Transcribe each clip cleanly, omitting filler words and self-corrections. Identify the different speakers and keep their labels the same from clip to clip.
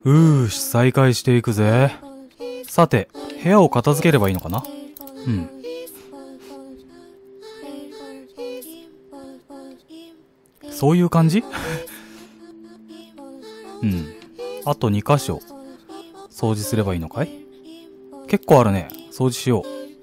Speaker 1: 再開していくぜ。さて、部屋を片付ければいいのかな。そういう感じあと2箇所掃除すればいいのかい。結構あるね。掃除しよ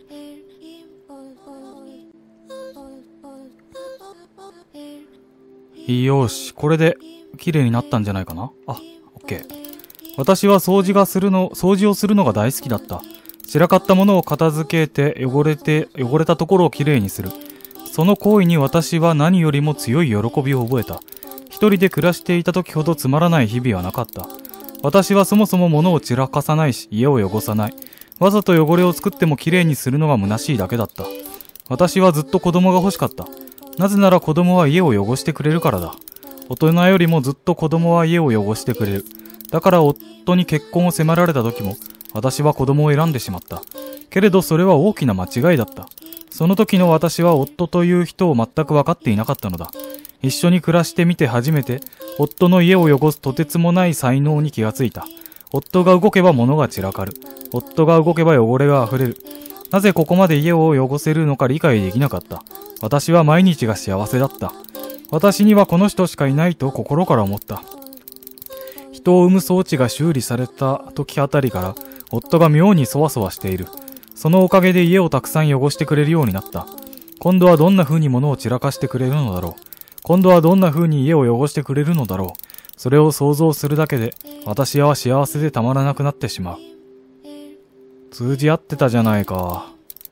Speaker 1: う。よし、これで綺麗になったんじゃないかな。オッケー。私は掃除をするのが大好きだった。散らかったものを片付けて汚れたところをきれいにする。その行為に私は何よりも強い喜びを覚えた。一人で暮らしていた時ほどつまらない日々はなかった。私はそもそも物を散らかさないし、家を汚さない。わざと汚れを作ってもきれいにするのが虚しいだけだった。私はずっと子供が欲しかった。なぜなら子供は家を汚してくれるからだ。大人よりもずっと子供は家を汚してくれる。だから夫に結婚を迫られた時も、私は子供を選んでしまった。けれどそれは大きな間違いだった。その時の私は夫という人を全く分かっていなかったのだ。一緒に暮らしてみて初めて、夫の家を汚すとてつもない才能に気がついた。夫が動けば物が散らかる。夫が動けば汚れが溢れる。なぜここまで家を汚せるのか理解できなかった。私は毎日が幸せだった。私にはこの人しかいないと心から思った。人を産む装置が修理された時あたりから、夫が妙にそわそわしている。そのおかげで家をたくさん汚してくれるようになった。今度はどんな風に物を散らかしてくれるのだろう。今度はどんな風に家を汚してくれるのだろう。それを想像するだけで、私は幸せでたまらなくなってしまう。通じ合ってたじゃないか。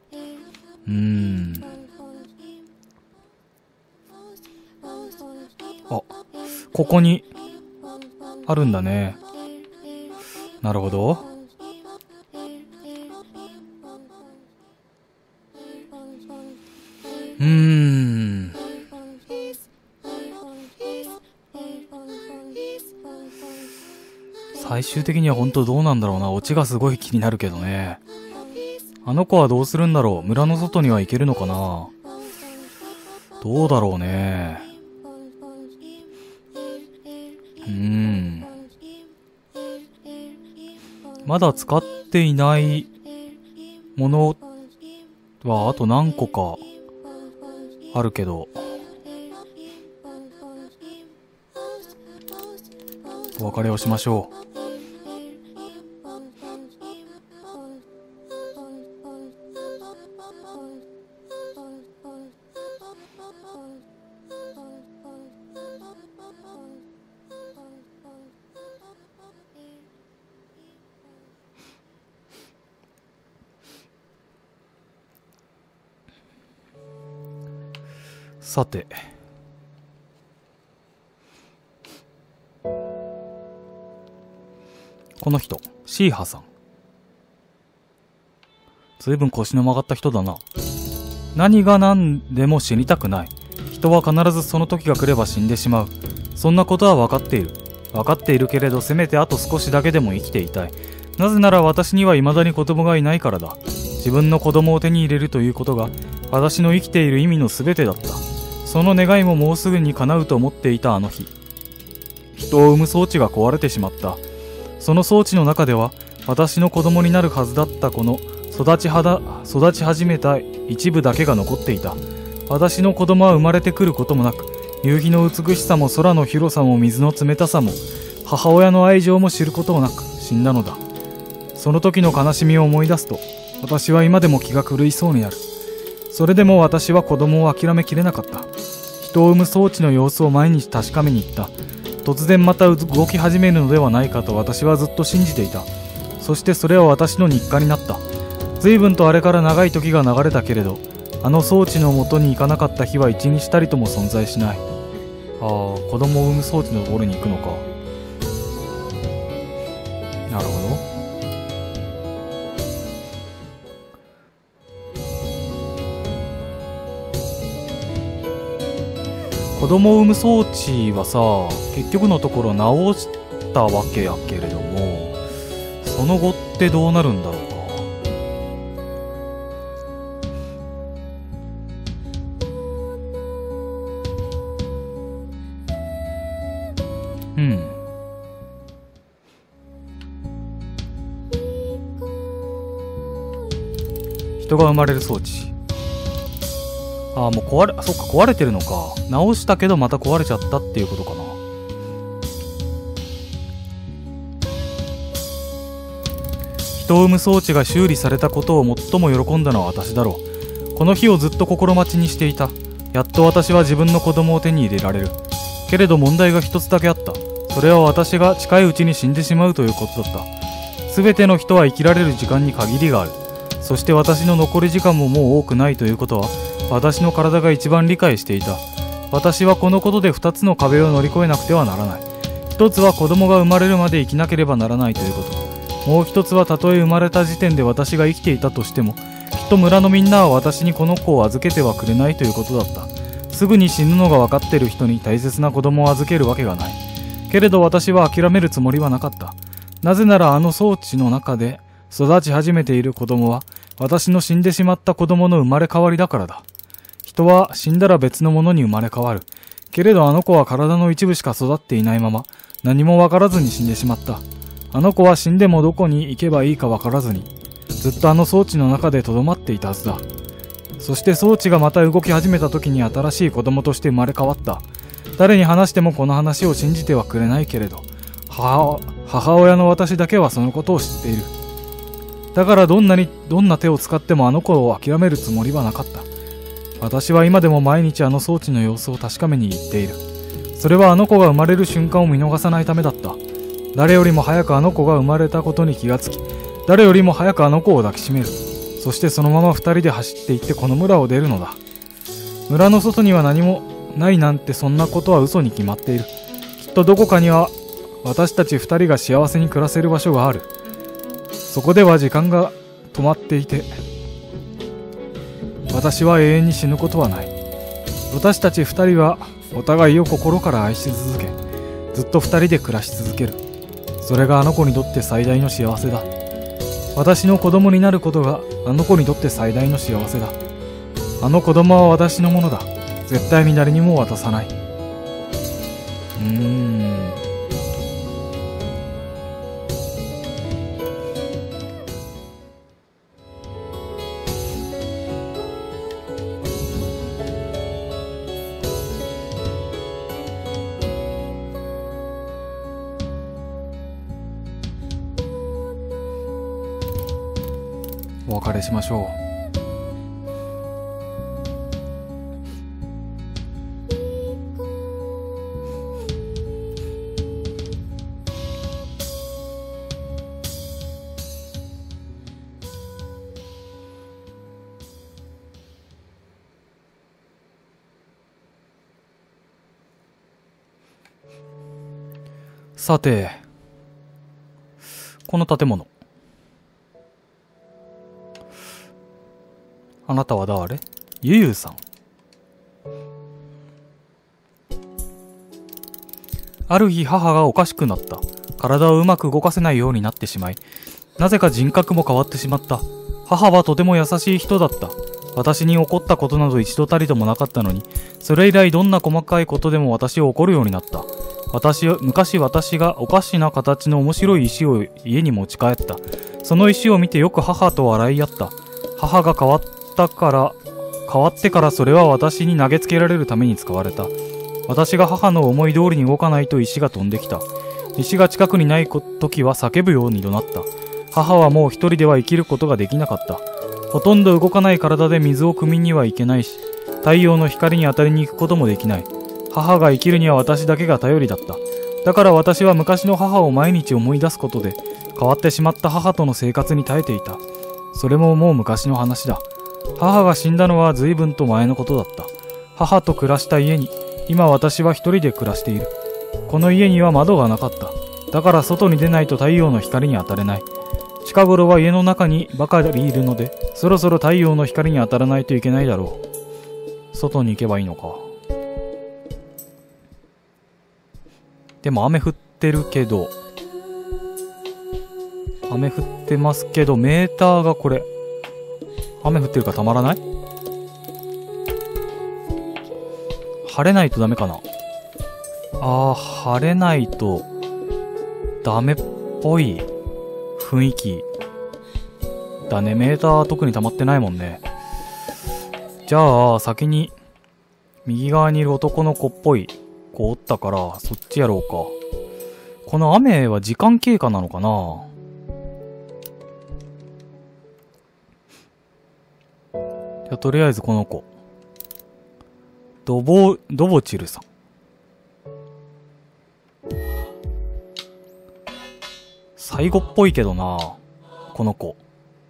Speaker 1: ここに、あるんだね。なるほど。最終的には本当どうなんだろうな。オチがすごい気になるけどね。あの子はどうするんだろう。村の外には行けるのかな。どうだろうね。まだ使っていないものはあと何個かあるけど、お別れをしましょう。さて、この人、シーハさん。ずいぶん腰の曲がった人だな。何が何でも死にたくない。人は必ずその時が来れば死んでしまう。そんなことは分かっている。分かっているけれど、せめてあと少しだけでも生きていたい。なぜなら私には未だに子供がいないからだ。自分の子供を手に入れるということが、私の生きている意味の全てだった。その願いももうすぐに叶うと思っていたあの日。人を産む装置が壊れてしまった。その装置の中では、私の子供になるはずだった子の育ち始めた一部だけが残っていた。私の子供は生まれてくることもなく、夕日の美しさも空の広さも水の冷たさも、母親の愛情も知ることもなく死んだのだ。その時の悲しみを思い出すと、私は今でも気が狂いそうになる。それでも私は子供を諦めきれなかった。人を産む装置の様子を毎日確かめに行った。突然また動き始めるのではないかと私はずっと信じていた。そしてそれは私の日課になった。随分とあれから長い時が流れたけれど、あの装置の元に行かなかった日は一日たりとも存在しない。子供を産む装置のところに行くのか。なるほど。子供を産む装置はさ、結局のところ直したわけやけれども、その後ってどうなるんだろうか。 人が生まれる装置。ああ、もうそっか、壊れてるのか。直したけどまた壊れちゃったっていうことかな。人を産む装置が修理されたことを最も喜んだのは私だろう。この日をずっと心待ちにしていた。やっと私は自分の子供を手に入れられる。けれど問題が一つだけあった。それは私が近いうちに死んでしまうということだった。すべての人は生きられる時間に限りがある。そして私の残り時間ももう多くないということは、私の体が一番理解していた。私はこのことで2つの壁を乗り越えなくてはならない。一つは子供が生まれるまで生きなければならないということ。もう一つはたとえ生まれた時点で私が生きていたとしても、きっと村のみんなは私にこの子を預けてはくれないということだった。すぐに死ぬのが分かっている人に大切な子供を預けるわけがない。けれど私は諦めるつもりはなかった。なぜならあの装置の中で育ち始めている子供は私の死んでしまった子供の生まれ変わりだからだ。人は死んだら別のものに生まれ変わる。けれどあの子は体の一部しか育っていないまま何も分からずに死んでしまった。あの子は死んでもどこに行けばいいか分からずにずっとあの装置の中でとどまっていたはずだ。そして装置がまた動き始めた時に新しい子供として生まれ変わった。誰に話してもこの話を信じてはくれないけれど、母親の私だけはそのことを知っている。だからどんな手を使ってもあの子を諦めるつもりはなかった。私は今でも毎日あの装置の様子を確かめに行っている。それはあの子が生まれる瞬間を見逃さないためだった。誰よりも早くあの子が生まれたことに気がつき、誰よりも早くあの子を抱きしめる。そしてそのまま二人で走って行ってこの村を出るのだ。村の外には何もないなんてそんなことは嘘に決まっている。きっとどこかには私たち二人が幸せに暮らせる場所がある。そこでは時間が止まっていて、私は永遠に死ぬことはない。私たち二人はお互いを心から愛し続け、ずっと二人で暮らし続ける。それがあの子にとって最大の幸せだ。私の子供になることがあの子にとって最大の幸せだ。あの子供は私のものだ。絶対に誰にも渡さない。お別れしましょう。さて、この建物。あなたは誰？ゆゆさん。ある日母がおかしくなった。体をうまく動かせないようになってしまい、なぜか人格も変わってしまった。母はとても優しい人だった。私に怒ったことなど一度たりともなかったのに、それ以来どんな細かいことでも私を怒るようになった。昔私がおかしな形の面白い石を家に持ち帰った。その石を見てよく母と笑い合った。母が変わってからそれは私に投げつけられるために使われた。私が母の思い通りに動かないと石が飛んできた。石が近くにない時は叫ぶように怒鳴った。母はもう一人では生きることができなかった。ほとんど動かない体で水を汲みにはいけないし、太陽の光に当たりに行くこともできない。母が生きるには私だけが頼りだった。だから私は昔の母を毎日思い出すことで、変わってしまった母との生活に耐えていた。それももう昔の話だ。母が死んだのは随分と前のことだった。母と暮らした家に、今私は一人で暮らしている。この家には窓がなかった。だから外に出ないと太陽の光に当たれない。近頃は家の中にばかりいるので、そろそろ太陽の光に当たらないといけないだろう。外に行けばいいのか。でも雨降ってるけど、雨降ってますけど、メーターがこれ、雨降ってるからたまらない？晴れないとダメかな？晴れないとダメっぽい雰囲気だね。メーター特に溜まってないもんね。じゃあ、先に、右側にいる男の子っぽい子おったから、そっちやろうか。この雨は時間経過なのかな？じゃあ、とりあえずこの子。ドボチルさん。最後っぽいけどな、この子。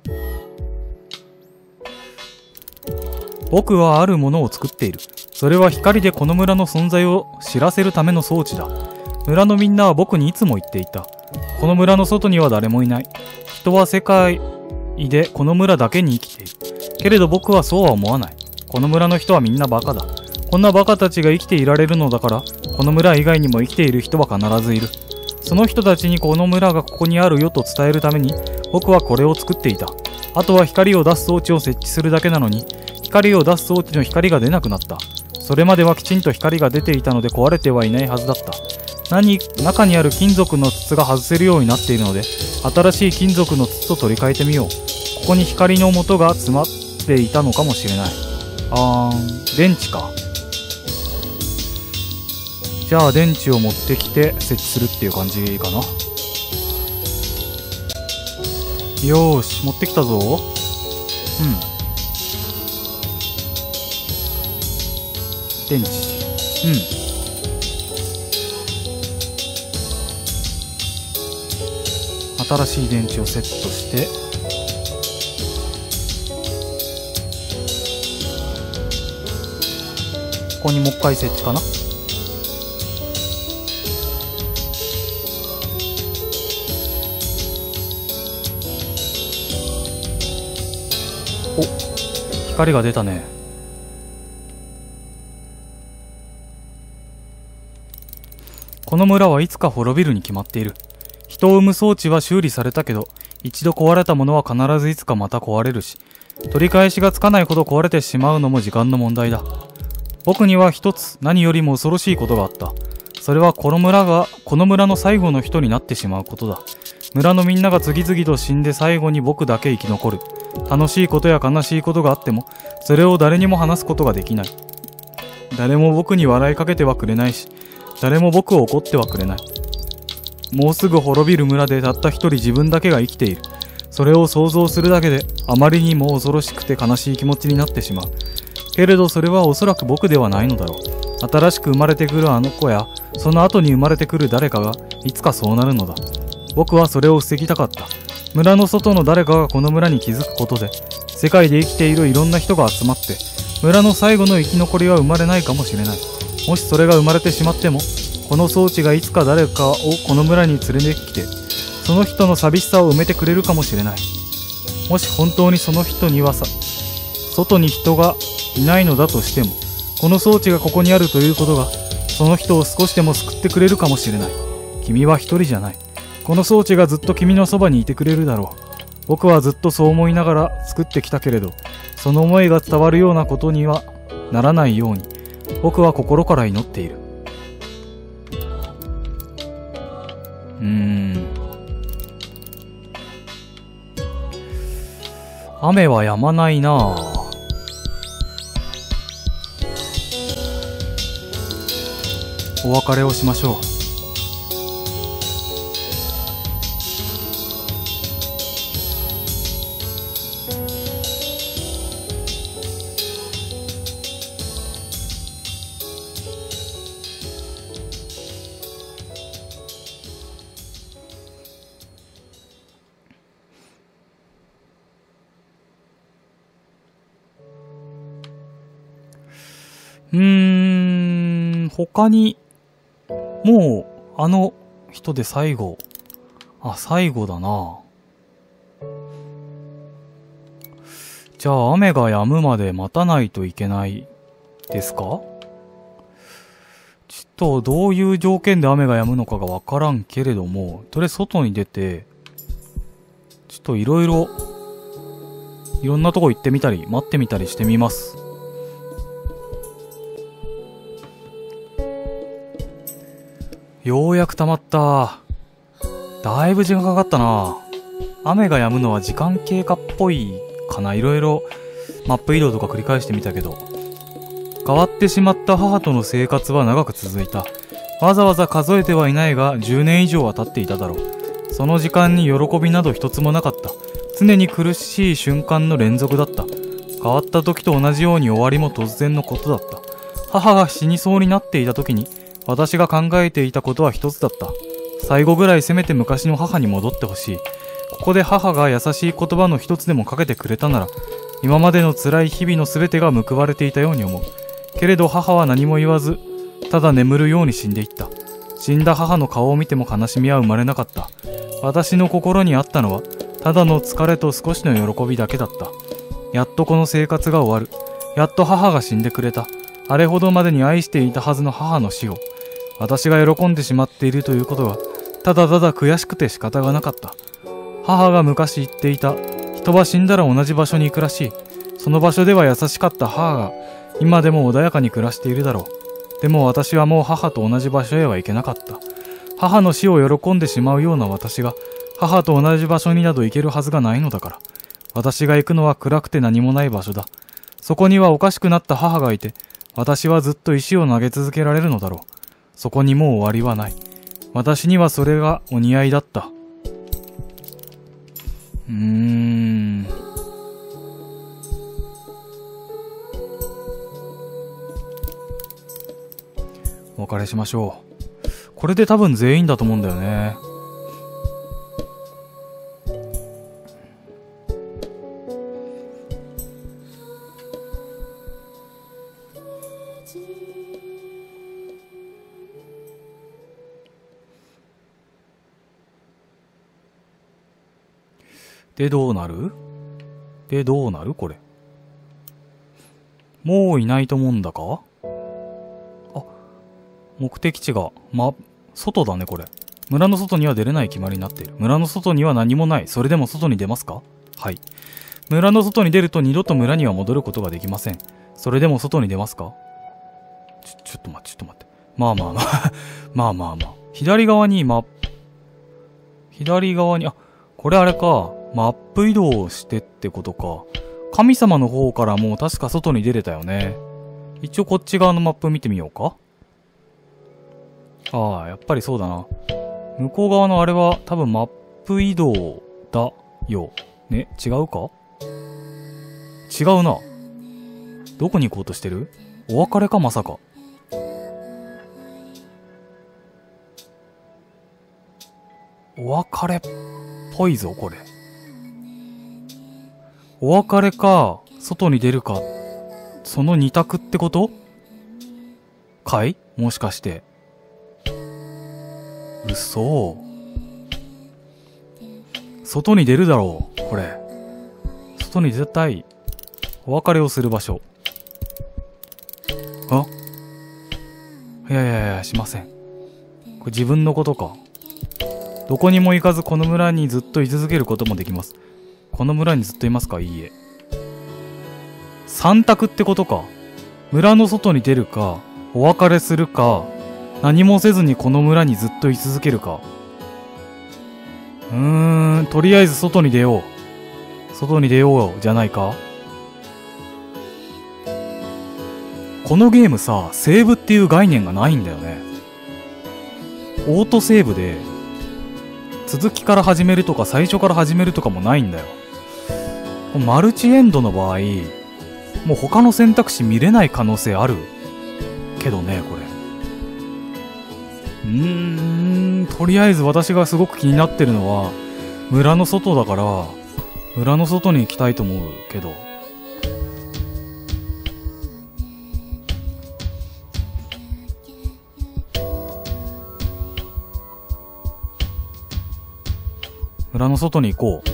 Speaker 1: 僕はあるものを作っている。それは光でこの村の存在を知らせるための装置だ。村のみんなは僕にいつも言っていた。この村の外には誰もいない。人は世界でこの村だけに生きている。けれど僕はそうは思わない。この村の人はみんなバカだ。こんなバカたちが生きていられるのだから、この村以外にも生きている人は必ずいる。その人たちにこの村がここにあるよと伝えるために、僕はこれを作っていた。あとは光を出す装置を設置するだけなのに、光を出す装置の光が出なくなった。それまではきちんと光が出ていたので壊れてはいないはずだった。中にある金属の筒が外せるようになっているので、新しい金属の筒と取り替えてみよう。ここに光の元が詰まっていたのかもしれない。電池か。じゃあ電池を持ってきて設置するっていう感じかな。よーし、持ってきたぞ。電池。新しい電池をセットして、ここにもう一回設置かな。お、光が出たね。この村はいつか滅びるに決まっている。人を生む装置は修理されたけど、一度壊れたものは必ずいつかまた壊れるし、取り返しがつかないほど壊れてしまうのも時間の問題だ。僕には一つ何よりも恐ろしいことがあった。それはこの村の最後の人になってしまうことだ。村のみんなが次々と死んで最後に僕だけ生き残る。楽しいことや悲しいことがあっても、それを誰にも話すことができない。誰も僕に笑いかけてはくれないし、誰も僕を怒ってはくれない。もうすぐ滅びる村でたった一人自分だけが生きている。それを想像するだけであまりにも恐ろしくて悲しい気持ちになってしまう。けれどそれはおそらく僕ではないのだろう。新しく生まれてくるあの子や、その後に生まれてくる誰かがいつかそうなるのだ。僕はそれを防ぎたかった。村の外の誰かがこの村に気づくことで、世界で生きているいろんな人が集まって、村の最後の生き残りは生まれないかもしれない。もしそれが生まれてしまっても、この装置がいつか誰かをこの村に連れてきて、その人の寂しさを埋めてくれるかもしれない。もし本当にその人には外に人がいないのだとしても、この装置がここにあるということが、その人を少しでも救ってくれるかもしれない。君は一人じゃない。この装置がずっと君のそばにいてくれるだろう。僕はずっとそう思いながら作ってきたけれど、その思いが伝わるようなことにはならないように、僕は心から祈っている。雨は止まないなぁ。お別れをしましょう。他に、もう、あの人で最後。最後だな。じゃあ、雨が止むまで待たないといけないですか？ちょっと、どういう条件で雨が止むのかがわからんけれども、とりあえず外に出て、ちょっといろんなとこ行ってみたり、待ってみたりしてみます。ようやく溜まった。だいぶ時間かかったな。 雨が止むのは時間経過っぽいかな。いろいろマップ移動とか繰り返してみたけど。変わってしまった母との生活は長く続いた。わざわざ数えてはいないが、10年以上は経っていただろう。その時間に喜びなど一つもなかった。常に苦しい瞬間の連続だった。変わった時と同じように終わりも突然のことだった。母が死にそうになっていた時に、私が考えていたことは一つだった。最後ぐらいせめて昔の母に戻ってほしい。ここで母が優しい言葉の一つでもかけてくれたなら、今までの辛い日々の全てが報われていたように思う。けれど母は何も言わず、ただ眠るように死んでいった。死んだ母の顔を見ても悲しみは生まれなかった。私の心にあったのは、ただの疲れと少しの喜びだけだった。やっとこの生活が終わる。やっと母が死んでくれた。あれほどまでに愛していたはずの母の死を、私が喜んでしまっているということが、ただただ悔しくて仕方がなかった。母が昔言っていた、人は死んだら同じ場所に行くらしい。その場所では優しかった母が、今でも穏やかに暮らしているだろう。でも私はもう母と同じ場所へは行けなかった。母の死を喜んでしまうような私が、母と同じ場所になど行けるはずがないのだから。私が行くのは暗くて何もない場所だ。そこにはおかしくなった母がいて、私はずっと石を投げ続けられるのだろう。そこにもう終わりはない。私にはそれがお似合いだった。お別れしましょう。これで多分全員だと思うんだよね。でどうなるこれ。もういないと思うんだか。あ、目的地が、外だねこれ。村の外には出れない決まりになっている。村の外には何もない。それでも外に出ますか？はい。村の外に出ると二度と村には戻ることができません。それでも外に出ますか？ちょっと待って。まあ。左側に、あ、これあれか。マップ移動してってことか。神様の方からもう確か外に出れたよね。一応こっち側のマップ見てみようか。ああ、やっぱりそうだな。向こう側のあれは多分マップ移動だよ。ね、違うか？違うな。どこに行こうとしてる？お別れかまさか。お別れっぽいぞ、これ。お別れか、外に出るか、その二択ってことかい？もしかして。嘘。外に出るだろう、これ。外に出たい。お別れをする場所。あ？いや、しません。これ自分のことか。どこにも行かずこの村にずっと居続けることもできます。この村にずっといますか？いいえ。三択ってことか。村の外に出るか、お別れするか、何もせずにこの村にずっと居続けるか。とりあえず外に出よう。外に出ようじゃないか。このゲームさ、セーブっていう概念がないんだよね。オートセーブで、続きから始めるとか最初から始めるとかもないんだよ。マルチエンドの場合、もう他の選択肢見れない可能性あるけどね、これ。とりあえず私がすごく気になってるのは、村の外だから、村の外に行きたいと思うけど。村の外に行こう。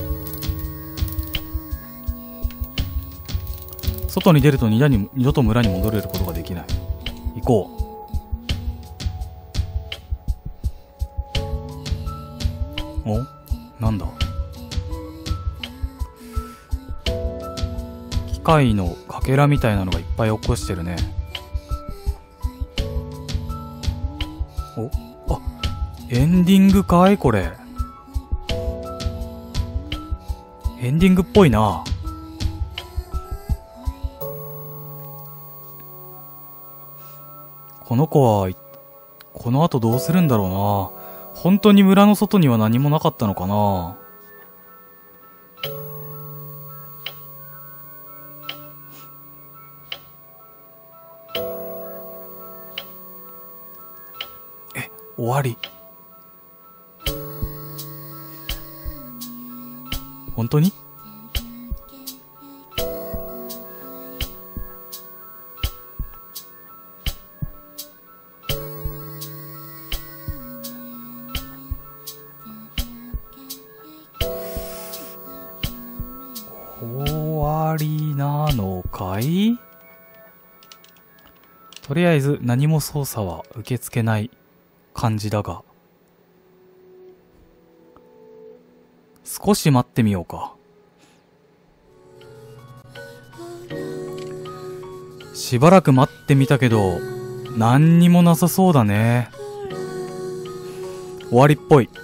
Speaker 1: 外に出ると二度と村に戻れることができない。行こう。お？なんだ？機械のかけらみたいなのがいっぱい起こしてるね。お？あ、エンディングかいこれ。 エンディングっぽいな。この子は、この後どうするんだろうな。本当に村の外には何もなかったのかな。終わり。本当に？終わりなのかい？とりあえず何も操作は受け付けない感じだが、少し待ってみようか。しばらく待ってみたけど何にもなさそうだね。終わりっぽい。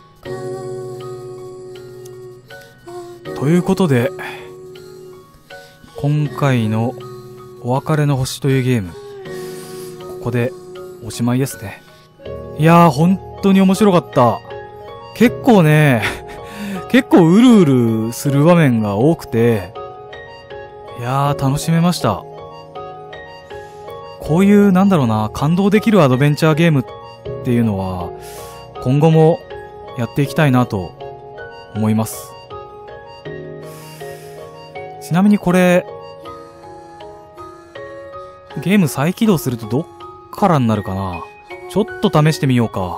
Speaker 1: ということで、今回のお別れの星というゲーム、ここでおしまいですね。いやー、本当に面白かった。結構ね、結構うるうるする場面が多くて、いやー、楽しめました。こういうなんだろうな、感動できるアドベンチャーゲームっていうのは今後もやっていきたいなと思います。ちなみにこれゲーム再起動するとどっからになるかな。ちょっと試してみようか。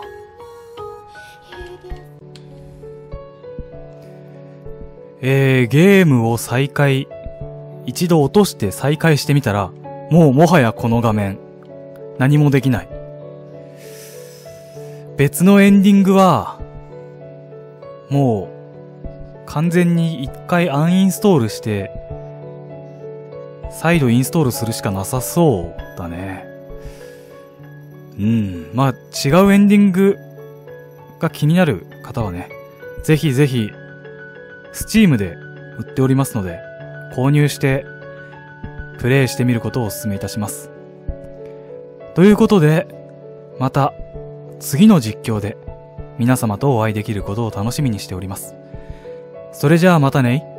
Speaker 1: ゲームを再開、一度落として再開してみたら、もはやこの画面何もできない。別のエンディングはもう完全に一回アンインストールして再度インストールするしかなさそうだね。まあ違うエンディングが気になる方はね、ぜひぜひSteam で売っておりますので購入してプレイしてみることをお勧めいたします。ということで、また次の実況で皆様とお会いできることを楽しみにしております。それじゃあまたね。